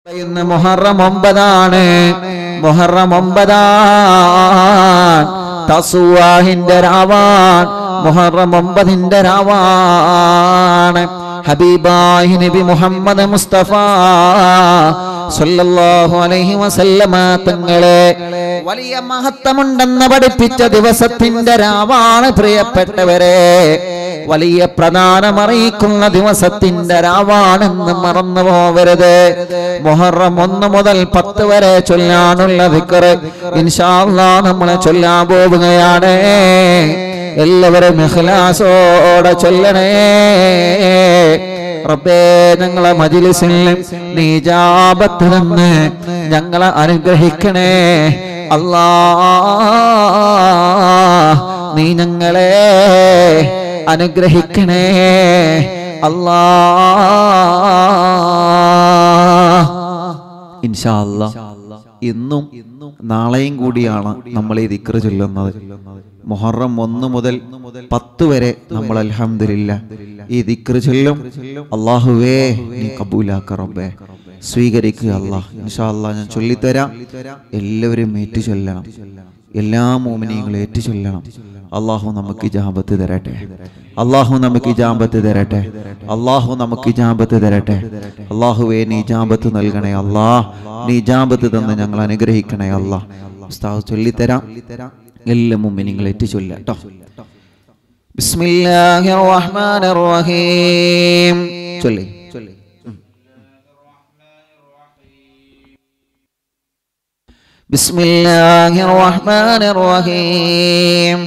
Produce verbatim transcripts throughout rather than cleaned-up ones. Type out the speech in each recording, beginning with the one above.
ഇന്ന് മുഹറം ഒമ്പതാണ്. മുഹറം ഒമ്പതാണ് തസ്വാഹിന്റെ രാവാൻ. മുഹറം ഒമ്പതിന്റെ രാവാണ്. ഹബീബായി നബി മുഹമ്മദ് മുസ്തഫ സല്ലല്ലാഹു അലൈഹി വസല്ലമ തങ്ങളെ വലിയ മഹത്വമുണ്ടെന്ന് പഠിപ്പിച്ച ദിവസത്തിന്റെ രാവാണ് പ്രിയപ്പെട്ടവരെ. വലിയ പ്രധാനമറിയിക്കുന്ന ദിവസത്തിന്റെ രാവാണെന്ന് മറന്നു പോവരുത്. മുഹറം ഒന്ന് മുതൽ പത്ത് വരെ ചൊല്ലാനുള്ള ദിക്ർ ഇൻഷാ അല്ലാഹ് നമ്മൾ ചൊല്ലാൻ പോവുകയാണ്. എല്ലാവരും ഇഖ്ലാസോടെ ചൊല്ലണേ. റബ്ബേ, ഞങ്ങളെ മജ്ലിസിൽ നീ ഇജാബത്ത് തന്ന് ഞങ്ങളെ അനുഗ്രഹിക്കണേ അല്ലാഹ്. നീ ഞങ്ങളെ അനുഗ്രഹിക്കണേ അല്ലാഹ്. ഇൻഷാ അല്ലാഹ് ഇന്നും നാളെയും കൂടിയാണ് നമ്മൾ ഈ ദിക്ർ ചൊല്ലുന്നത്. മുഹറം ഒന്ന് മുതൽ പത്ത് വരെ നമ്മൾ അൽഹംദുലില്ലാഹ് ഈ ദിക്ർ ചൊല്ലും. അല്ലാഹുവേ, നീ കബൂലാക്ക റബ്ബേ, സ്വീകരിക്കുക അല്ലാഹ്. ഇൻഷാ അല്ലാഹ് ഞാൻ ചൊല്ലിത്തരാം. എല്ലാവരും ഏറ്റു ചൊല്ലണം. എല്ലാ മോമിനിയങ്ങളും ഏറ്റു ചൊല്ലണം. അല്ലാഹു നമുക്ക് ഇജാബത്ത് തരട്ടെ. അല്ലാഹു നമുക്ക് ഇജാബത്ത് തരട്ടെ. അല്ലാഹു നമുക്ക് ഇജാബത്ത് തരട്ടെ. അല്ലാഹുവേ, നീ ഇജാബത്ത് നൽകണേ അല്ലാഹ്. നീ ഇജാബത്ത് തന്ന് ഞങ്ങൾ അനുഗ്രഹിക്കണേ അല്ലാഹ്. ഉസ്താദ് ചൊല്ലിത്തരാം. എല്ലാ മോമിനിയങ്ങളും ഏറ്റു ചൊല്ലാം ട്ടോ. ബിസ്മില്ലാഹിർ റഹ്മാനിർ റഹീം. ചൊല്ലി ബിസ്മില്ലാഹിർ റഹ്മാനിർ റഹീം.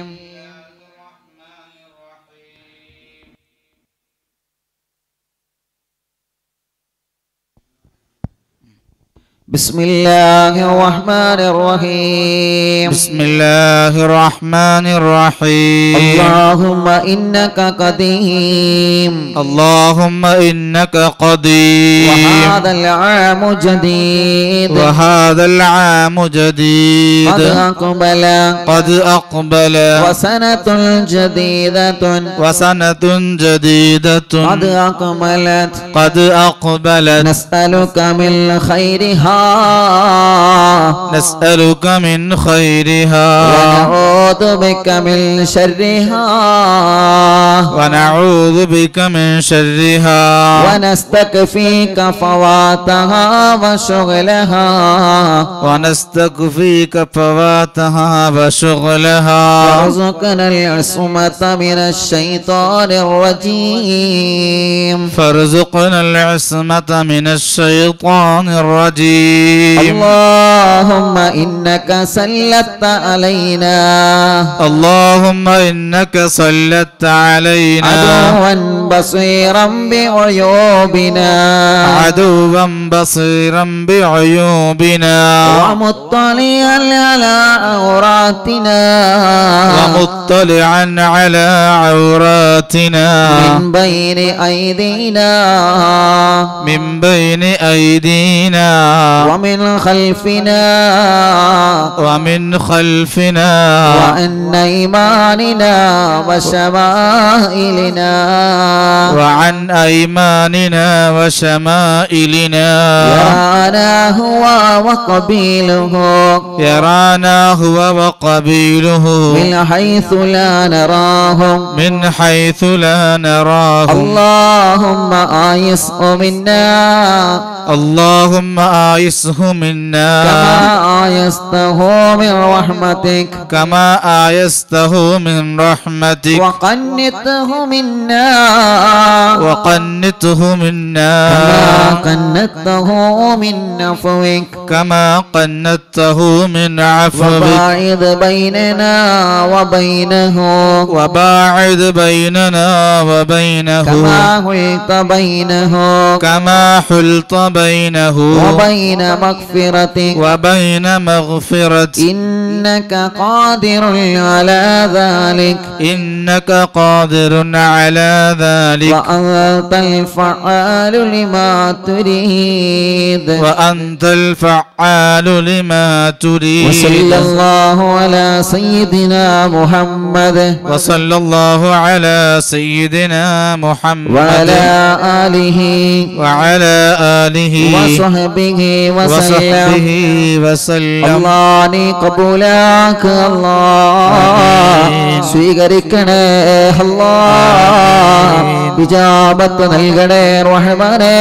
بسم الله الرحمن الرحيم. بسم الله الرحمن الرحيم. اللهم إنك قديم. اللهم إنك قديم. وهذا العام جديد. وهذا العام جديد. قد أقبل. قد أقبل. وسنة جديدة. وسنة جديدة. قد أقبلت. قد أقبلت. نسألك من خيرها. نسألك من خيرها. ونعوذ بك من شرها. ونعوذ بك من شرها. ونستكفيك فواتها وشغلها. ونستكفيك فواتها وشغلها. وارزقنا العصمة من الشيطان الرجيم. فارزقنا العصمة من الشيطان الرجيم. اللهم إنك سلطت علينا. اللهم إنك سلطت علينا عدوا بصيرا بعيوبنا. عدوا بصيرا بعيوبنا. ومطلعا على عوراتنا. ومطلعا على عوراتنا. من بين أيدينا. من بين أيدينا. ومن خلفنا. ومن خلفنا. وعن أيماننا وشمائلنا. وعن أيماننا وشمائلنا. يرانا هو وقبيله. يرانا هو وقبيله. من حيث لا نراهم. من حيث لا نراهم. اللهم آيسه منا. اللهم آيسه منا. كما آيسته من رحمتك. كما آيسته من رحمتك. وقنته منا. وقنته منا. كما قنته من عفوك. كما قنته من عفوك. وباعد بيننا وبينه. وباعد بيننا وبينه. كما حلت بينه. كما حلت بينه وبين مغفرتك. وبين مغفرتك. إنك قادر على ذلك. إنك قادر على ذلك. وأنت الفعال لما تريد. وأنت الفعال الفعال لما تريد وصلى الله على سيدنا محمد وصلى الله على سيدنا محمد وعلى آله وعلى آله وصحبه وسلم وصحبه وسلم الله നീ കബൂലാക്ക് അല്ലാഹ് സ്വീകരിക്കണേ അല്ലാഹ് ഇജാബത്ത് നൽകണേ റഹ്മാനേ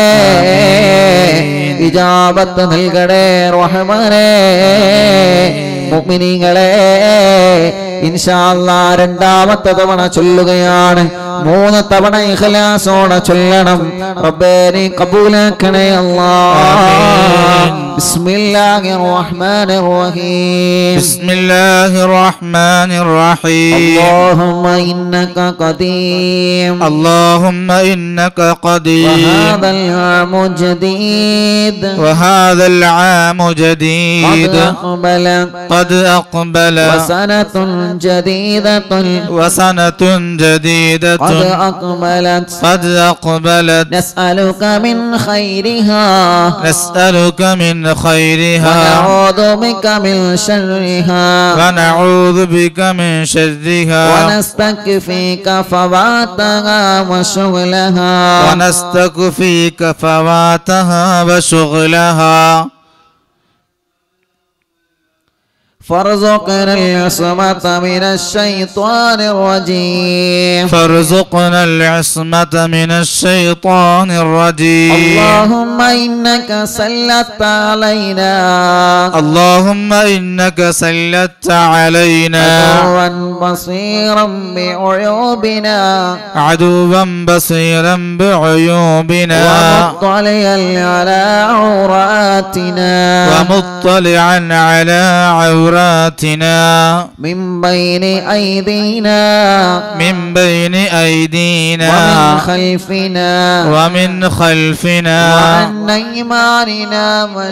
ഇജാബത്ത് നൽകണേ റഹ്മാനേ മുഅ്മിനീങ്ങളെ ഇൻഷാ അല്ലാഹ് രണ്ടാമത്തെ തവണ ചൊല്ലുകയാണ് മൂന്ന് തവണ ഇഖ്ലാസോടെ ചൊല്ലണം റബ്ബേ നീ കബൂലാക്കണേ അല്ലാഹ് ബിസ്മില്ലാഹിർ റഹ്മാനിർ റഹീം ബിസ്മില്ലാഹിർ റഹ്മാനിർ റഹീം اللهم إنك قديم اللهم إنك قدير وهذا العام جديد وهذا العام قد جديد أقبل قد أقبل وسنة جديدة وسنة جديدة قد أقبلت قد أقبلت نسألك من خيرها نسألك من خيرها ونعوذ بك من شرها ونعوذ بك من شرها ونستكفيك فواتها وشغلها ونستكفيك فواتها وشغلها فارزقنا العصمة من الشيطان الرجيم فارزقنا العصمة من الشيطان الرجيم اللهم إنك سلطت علينا اللهم إنك سلطت علينا عدوا بصيرا بعيوبنا عدوا بصيرا بعيوبنا ومطلعا على عوراتنا ومطلعا على عوراتنا من بين أيدينا من بين أيدينا ومن خلفنا ومن خلفنا وعن أيماننا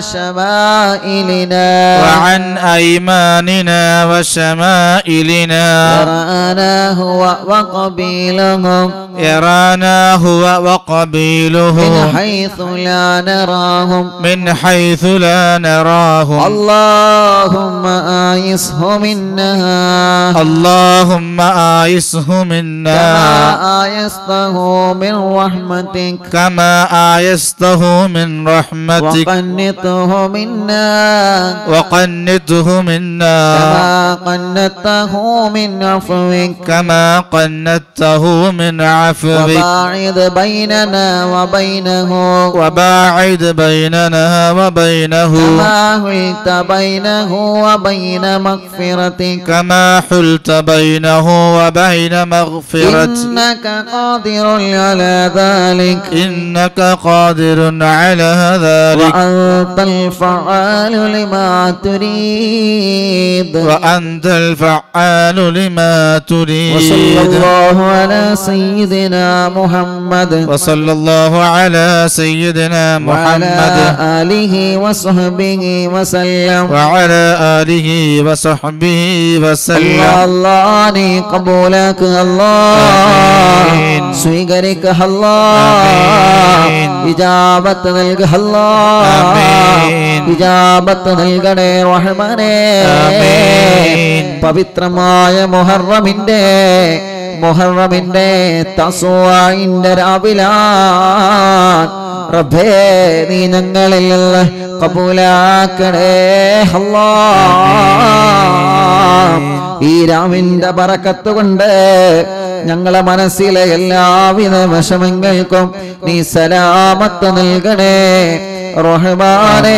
وشمائلنا وعن أيماننا وشمائلنا يرانا هو وقبيلهم يرانا هو وقبيله من حيث لا نراهم من حيث لا نراهم اللهم آيسه منا اللهم آيسه منا كما آيسته من رحمتك كما آيسته من رحمتك وقنطه منا وقنته منا كما قنطته من عفوك كما قنته من عفوك وباعد بيننا وبينه وباعد بيننا وبينه كما حلت بينه وبين مغفرتك كما حلت بينه وبين مغفرتك إنك قادر على ذلك إنك قادر على ذلك وأنت الفعال لما تريد وأنت الفعال لما تريد وصلى الله على سيدنا محمد وصلى الله على سيدنا وعلى محمد آله وصحبه وسلم وعلى آله وصحبه وسلم الله الله നീ കബൂലാക്ക് അല്ലാഹ് സ്വീകരിക്ക അല്ലാഹ് ഇജാബത്ത് നൽക അല്ലാഹ് ഇജാബത്ത് നൽകണേ റഹ്മാനേ പവിത്രമായ മുഹറമിന്റെ മുഹറമിന്റെ തസ്വാഇന്റെ രാവിലാൻ റബ്ബേ നീ ഞങ്ങളിൽ നിന്ന് കബൂലാക്കണേ അല്ലാഹ് ഈ രാവിന്റെ ബറക്കത്ത് കൊണ്ട് ഞങ്ങളെ മനസ്സിലെ എല്ലാവിധ വിഷമങ്ങൾക്കും നീ സലാമത്ത് നൽകണേ റഹ്മാനേ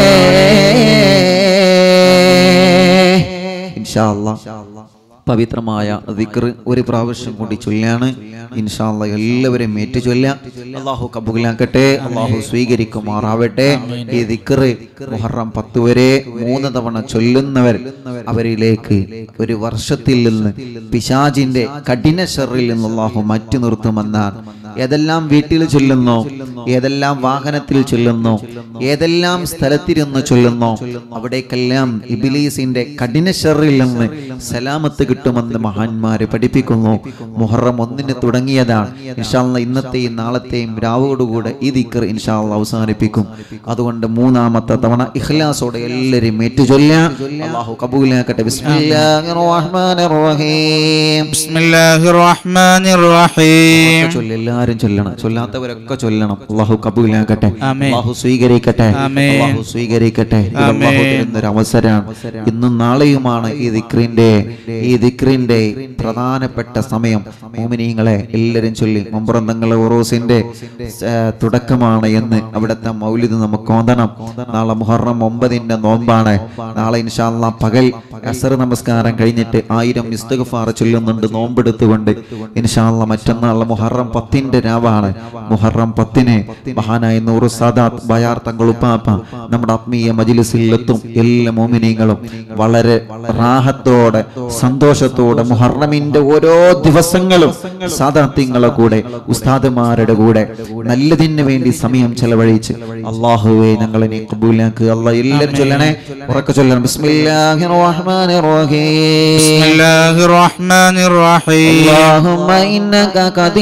ഇൻഷാ അല്ലാഹ് പവിത്രമായ ദിക്ർ ഒരു പ്രാവശ്യം കൂടി ചൊല്ലാണ് ഇൻഷാ അല്ലാഹ് എല്ലാവരും ഏറ്റു ചൊല്ലാം അല്ലാഹു കബൂലാക്കട്ടെ അല്ലാഹു സ്വീകരിക്കുമാറാവട്ടെ ഈ ദിക്ർ മുഹറം പത്ത് വരെ മൂന്ന് തവണ ചൊല്ലുന്നവർ അവരിലേക്ക് ഒരു വർഷത്തിൽ നിന്ന് പിശാചിന്റെ കഠിന ശർറിൽ നിന്ന് അല്ലാഹു മാറ്റി നിർത്തുമെന്നാണ് ഏതെല്ലാം വീട്ടിൽ ചൊല്ലുന്നോ, ഏതെല്ലാം വാഹനത്തിൽ ചൊല്ലുന്നോ, ഏതെല്ലാം സ്ഥലത്തിരുന്ന് ചൊല്ലുന്നോ, അവിടേക്കെല്ലാം ഇബ്ലീസിന്റെ കഠിന ശർറിൽ നിന്ന് സലാമത്ത് കിട്ടുമെന്ന് മഹാന്മാര് പഠിപ്പിക്കുന്നു. മുഹറം ഒന്നിന് തുടങ്ങിയതാണ്. ഇൻഷാ അല്ലാഹ് ഇന്നത്തെയും നാളത്തെയും രാവോടുകൂടെ ഈ ദിക്ർ ഇൻഷാ അല്ലാഹ് അവസാനിപ്പിക്കും. അതുകൊണ്ട് മൂന്നാമത്തെ തവണ ഇഖ്ലാസോടെ എല്ലാവരും ഏറ്റുചൊല്ലാം. അല്ലാഹു കബൂലാക്കട്ടെ. ബിസ്മില്ലാഹിർ റഹ്മാനിർ റഹീം. ബിസ്മില്ലാഹിർ റഹ്മാനിർ റഹീം. എല്ലാവരും ചൊല്ലണം, ചൊല്ലാത്തവരൊക്കെ ചൊല്ലണം. അല്ലാഹു കബൂലാക്കട്ടെ, ആമീൻ. അല്ലാഹു സ്വീകരിക്കട്ടെ, ആമീൻ. അല്ലാഹു സ്വീകരിക്കട്ടെ. ഇത് അല്ലാഹു തരുന്ന ഒരു അവസരമാണ്. ഇന്നും നാളെയുമാണ് ഈ ദിക്റിന്റെ ഈ ദിക്റിന്റെ പ്രധാനപ്പെട്ട സമയം. മുഅ്മിനീങ്ങളെ എല്ലാവരും ചൊല്ലി. മമ്പ്രന്തങ്ങളെ ഉറൂസിന്റെ തുടക്കമാണ് എന്ന് അവിടുത്തെ മൗലിദ് നമുക്ക് ഓതണം. നാളെ മുഹറം ഒമ്പതിന്റെ നോമ്പാണ്. നാളെ ഇൻഷാ അല്ലാഹ് പകൽ അസ്ർ നമസ്കാരം കഴിഞ്ഞിട്ട് ആയിരം ഇസ്തിഗ്ഫാർ ചൊല്ലുന്നുണ്ട് നോമ്പെടുത്തുകൊണ്ട്. ഇൻഷാ അല്ലാഹ് മറ്റന്നാൾ മുഹറം പത്തിന്റെ രാവാണ്. മുഹറം പത്തിന് മഹാനായ നൂറു സാദാത്ത് ബയാർ തങ്ങളുപ്പാപ്പ നമ്മുടെ ആത്മീയ മജ്ലിസിൽ എത്തും. എല്ലാ മുഅ്മിനീങ്ങളും വളരെ റാഹത്തോടെ സന്തോഷത്തോടെ മുഹറമിന്റെ ഓരോ ദിവസങ്ങളും സാദാത്യങ്ങളെ കൂടെ ഉസ്താദുമാരുടെ കൂടെ നല്ലതിന് വേണ്ടി സമയം ചെലവഴിച്ച് അല്ലാഹുവേ ഞങ്ങളെ നീ ഖബൂലാക്കുക. അല്ലാഹ് എല്ലാവരും ചൊല്ലണേ, ഉറക്കെ ചൊല്ലണം. ബിസ്മില്ലാഹിർ റഹ്മാനിർ റഹീം. ബിസ്മില്ലാഹിർ റഹ്മാനിർ റഹീം. അല്ലാഹുമ്മ ഇന്നക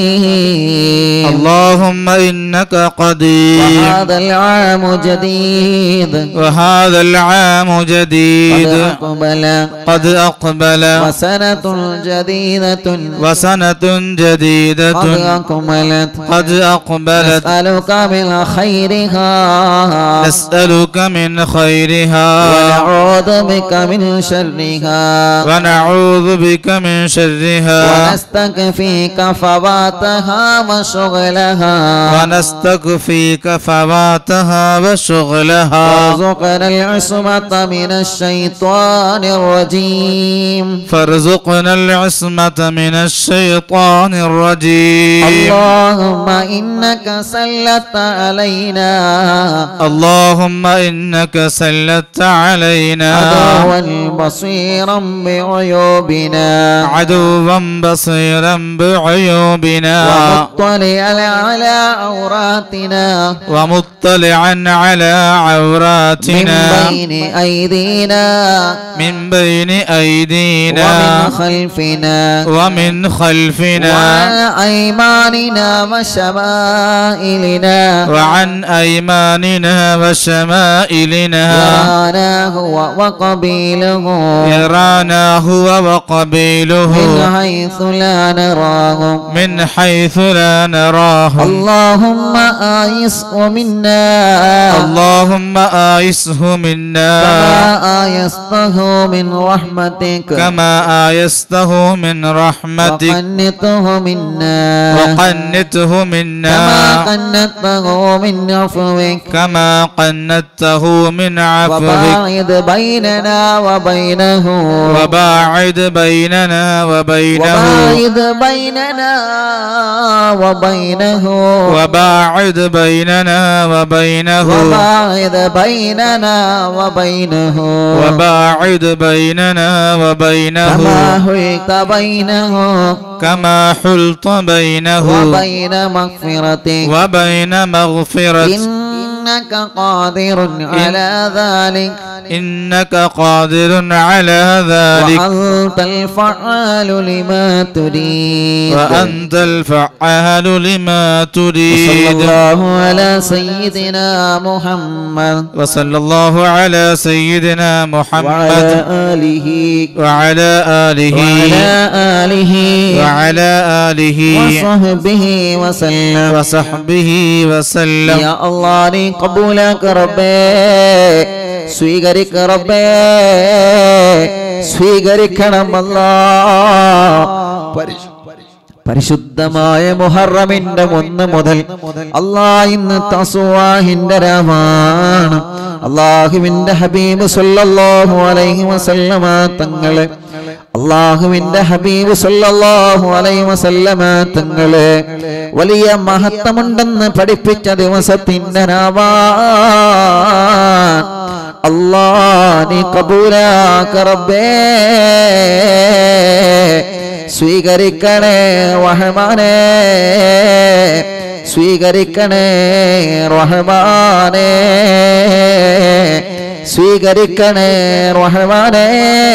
ഖദീർ اللهم إنك قدير وهذا العام جديد وهذا العام جديد قد أقبل قد أقبل وسنة جديدة وسنة جديدة قد أكملت قد أقبلت نسألك من خيرها نسألك من خيرها ونعوذ بك من شرها ونعوذ بك من شرها ونستكفيك فواتها وشغلها ونستكفيك فواتها وشغلها وارزقنا العصمة من الشيطان الرجيم فارزقنا العصمة من الشيطان الرجيم اللهم إنك سلطت علينا اللهم إنك سلطت علينا عدوا بصيرا بعيوبنا عدوا بصيرا بعيوبنا ومطلعا على عوراتنا ومطلعا على من عوراتنا بين أيدينا من بين أيدينا ومن خلفنا ومن خلفنا وعن أيماننا وشمائلنا وعن أيماننا وشمائلنا يرانا هو وقبيله يرانا هو وقبيله من حيث لا نراه من حيث لا نراه اللهم آيسه منا اللهم آيسه منا كما آيسته من رحمتك كما آيسته من رحمتك وقنته منا وقنته كما منا قنته من عفوك كما قنته من عفوك وباعد بيننا وبينه وباعد بيننا وبينه وباعد بيننا وبينه وباعد بيننا وبينه وباعد بيننا وبينه وباعد بيننا وبينه كما حلت بينه كما حلت بينه وبين مغفرتك وبين مغفرتك إنك قادر على ذلك إنك قادر على ذلك وأنت الفعال لما تريد وأنت الفعال لما صلى تريد الله على سيدنا محمد وصلى الله على سيدنا محمد وعلى آله وعلى آله وعلى آله وعلى آله وصحبه وسلم وصحبه وسلم يا الله നീ കബൂലാക്ക് റബ്ബേ, സ്വീകരിക്ക റബ്ബേ, സ്വീകരിക്കണം അല്ലാഹ്. പരിശുദ്ധമായ മുഹറമിന്റെ ഒന്ന് മുതൽ അല്ലാഹ് ഇന്ന് തസ്വാഹിന്റെ രാവാണ്. അല്ലാഹുവിന്റെ ഹബീബ് സല്ലല്ലാഹു അലൈഹി വസല്ലമ തങ്ങളെ അല്ലാഹുവിന്റെ ഹബീബ് സല്ലല്ലാഹു അലൈഹി വസല്ലമ തങ്ങളെ വലിയ മഹത്വമുണ്ടെന്ന് പഠിപ്പിച്ച ദിവസത്തിന്റെ രാവാണ്. അല്ലാഹ് നീ കബൂലാക്ക് റബ്ബേ, സ്വീകരിക്കണേ റഹ്മാനേ സ്വീകരിക്കണേ റഹ്മാനേ സ്വീകരിക്കണേ റഹ്മാനേ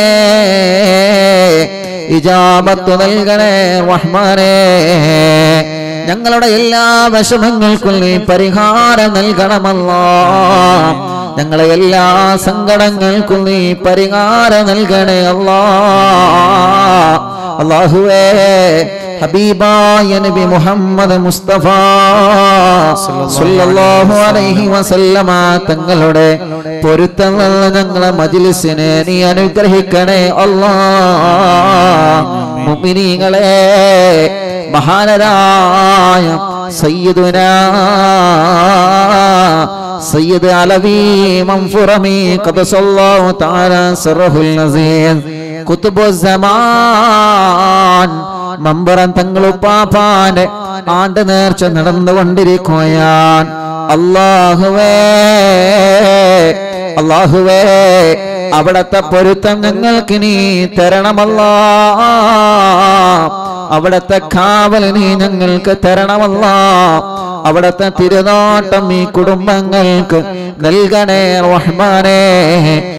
ഇജാബത്ത് നൽകണേ റഹ്മാനേ ഞങ്ങളുടെ എല്ലാ വിഷമങ്ങൾക്കും നീ പരിഹാരം നൽകണമല്ലാഹ് ഞങ്ങളെ എല്ലാ സങ്കടങ്ങൾക്കും നീ പരിഹാരം നൽകണേ അല്ലാഹ് അല്ലാഹുവേ ഹബീബായ നബി മുഹമ്മദ് മുസ്തഫ സല്ലല്ലാഹു അലൈഹി വസല്ലമ തങ്ങളുടെ പൊരുത്തമുള്ള ഞങ്ങളെ മജ്ലിസിനെ നീ അനുഗ്രഹിക്കണേ അല്ലാഹ് മുഅ്മിനീങ്ങളെ മഹാനരായ സയ്യിദുനാ സയ്യിദ് അലവി മൻഫുറമി ഖദസല്ലാഹു തആല സിർറുൽ അസീസ് ഖുത്ബുസ്സമാൻ മമ്പറൻ തങ്ങളുപ്പാപ്പാന്റെ ആണ്ട് നേർച്ച നടന്നുകൊണ്ടിരിക്കുകയാണ് അല്ലാഹുവേ അല്ലാഹുവേ അവിടത്തെ പൊരുത്തം ഞങ്ങൾക്ക് നീ തരണമല്ലാഹ് അവിടത്തെ കാവൽ നീ ഞങ്ങൾക്ക് തരണമല്ലാഹ് അവിടത്തെ തിരുനോട്ടം ഈ കുടുംബങ്ങൾക്ക് നൽകണേ റഹ്മാനേ